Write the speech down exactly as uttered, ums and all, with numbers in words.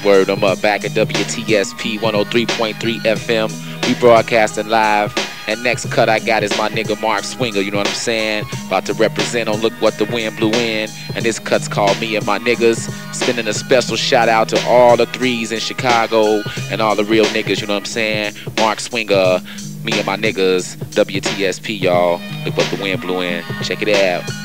Word them up back at W T S P one oh three point three F M. We broadcasting live. And next cut I got is my nigga Mark Swinger, you know what I'm saying? About to represent on Look What the Wind Blew In. And this cut's called Me and My Niggas. Sending a special shout out to all the threes in Chicago and all the real niggas, you know what I'm saying? Mark Swinger, Me and My Niggas, W T S P, y'all. Look What the Wind Blew In. Check it out.